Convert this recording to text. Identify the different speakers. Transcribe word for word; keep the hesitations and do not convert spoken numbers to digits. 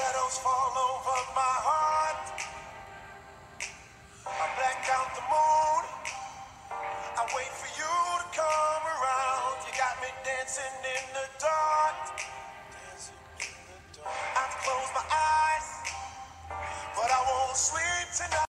Speaker 1: Shadows fall over my heart. I black out the moon. I wait for you to come around. You got me dancing in the dark.